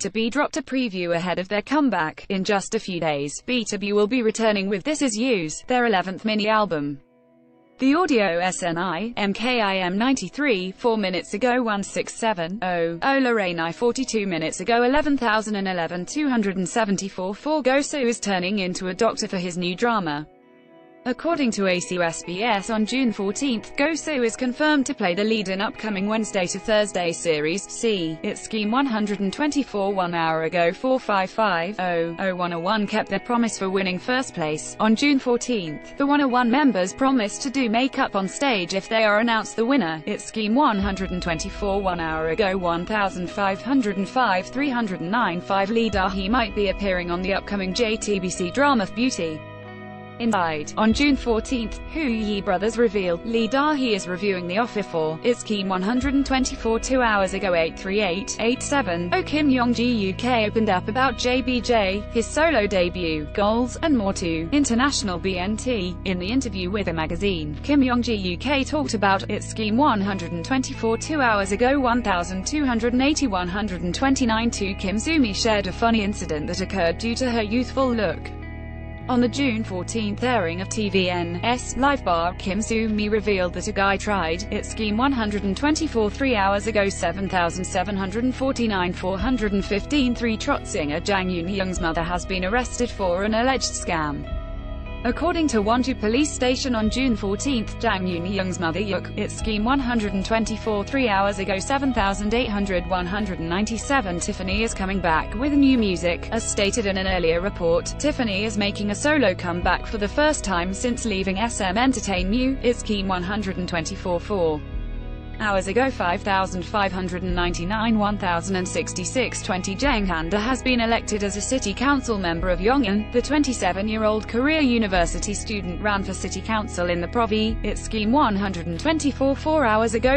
BTOB dropped a preview ahead of their comeback. In just a few days, BTOB will be returning with This Is You's, their 11th mini-album. The audio SNI, MKIM 93, 4 minutes ago 1670, Lorraine 42 minutes ago 11,011 274 4 Gosu is turning into a doctor for his new drama. According to ACUSBS on June 14, Gosu is confirmed to play the lead in upcoming Wednesday to Thursday series C. It's Scheme 124 1 hour ago 455-0-101 kept their promise for winning first place. On June 14, the 101 members promised to do makeup on stage if they are announced the winner. It's Scheme 124 1 hour ago 1505 309 5 Lee Da-hee might be appearing on the upcoming JTBC drama Beauty. Inside. On June 14, Hu Yi brothers revealed Lee Da-hee is reviewing The Offer for It's Scheme 124 2 hours ago 838-87. Kim Yong-ji UK opened up about JBJ, his solo debut, goals, and more to International BNT. In the interview with a magazine, Kim Yong-ji UK talked about It's Scheme 124 2 hours ago 1280 129 to Kim Soo-mi shared a funny incident that occurred due to her youthful look. On the June 14 airing of TVN's Live Bar, Kim Soo-mi revealed that a guy tried It's Scheme 124 3 hours ago 7,749 415 3 Trot singer Jang Yoon-young's mother has been arrested for an alleged scam. According to Wonju police station on June 14, Jang Yoon-young's mother Yuk, It's Scheme 124 3 hours ago 7,800 Tiffany is coming back with new music. As stated in an earlier report, Tiffany is making a solo comeback for the first time since leaving SM Entertainment. It's Scheme 124 4 hours ago 5,599 1,066 20 Jang Han-da has been elected as a city council member of Yongin. The 27-year-old Korea University student ran for city council in the province. It's Scheme 124 4 hours ago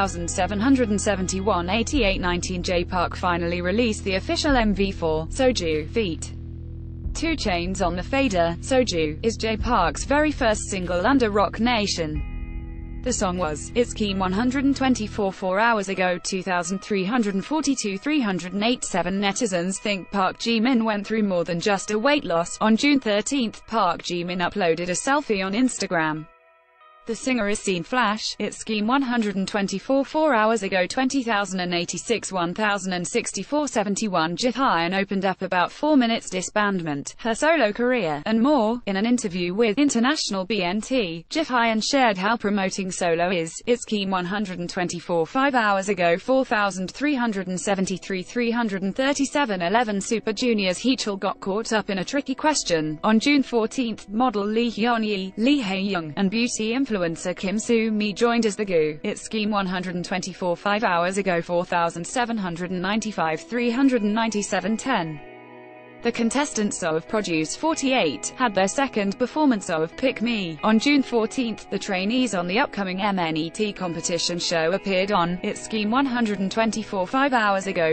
7,771 88 19 J Park finally released the official MV for Soju feat. 2 Chainz on the Fader. Soju is J Park's very first single under Rock Nation. The song was It's Scheme 124 4 hours ago 2,342 387 netizens think Park Ji-min went through more than just a weight loss. On June 13, Park Ji-min uploaded a selfie on Instagram. The singer is seen flash It's Scheme 124 4 hours ago 20,086 1,064 71 Ji-hyun opened up about 4 minutes disbandment, her solo career, and more. In an interview with International BNT, Ji-hyun shared how promoting solo is. It's Scheme 124 5 hours ago 4,373 337 11 Super Junior's Heechul got caught up in a tricky question. On June 14, model Lee Hyun-yi, Lee Hae-young, and beauty influencer Kim Soo-mi joined as the GU. It's Scheme 124 5 hours ago 4,795 397 10. The contestants of Produce 48 had their second performance of Pick Me. On June 14, the trainees on the upcoming MNET competition show appeared on It's Scheme 124 5 hours ago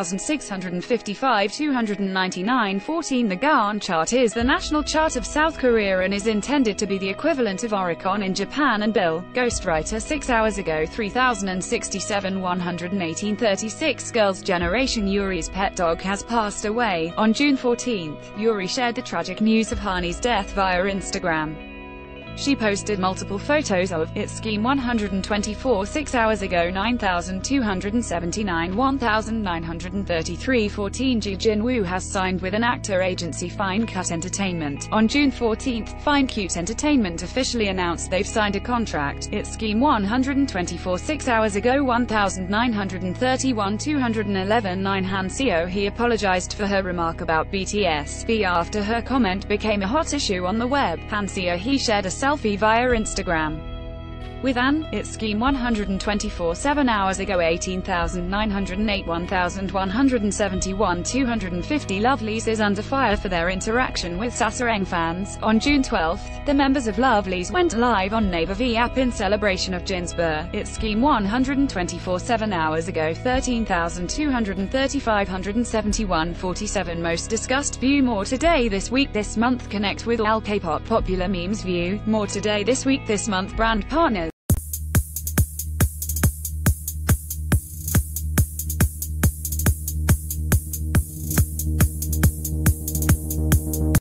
2,655 299 14. The Gaon chart is the national chart of South Korea and is intended to be the equivalent of Oricon in Japan and Bill, Ghostwriter 6 hours ago 3,067 118 36. Girls' Generation Yuri's pet dog has passed away. On June 14, Yuri shared the tragic news of Hani's death via Instagram. She posted multiple photos of It's Scheme 124 6 hours ago 9,279 1,933 14. Ji Jin-woo has signed with an actor agency Fine Cut Entertainment. On June 14, Fine Cut Entertainment officially announced they've signed a contract. It's Scheme 124 6 hours ago 1,931 211 9 Han Seo-hee apologized for her remark about BTS after her comment became a hot issue on the web. Han Seo-hee shared a selfie via Instagram with an It's Scheme 124 7 hours ago 18,908 1,171 250. Lovelyz is under fire for their interaction with Sasaeng fans. On June 12, the members of Lovelyz went live on Naver V app in celebration of Jin's birth. It's Scheme 124 7 hours ago 13,230 571 47. Most discussed. View more today this week this month. Connect with all K-pop popular memes. View more today this week this month. Brand partner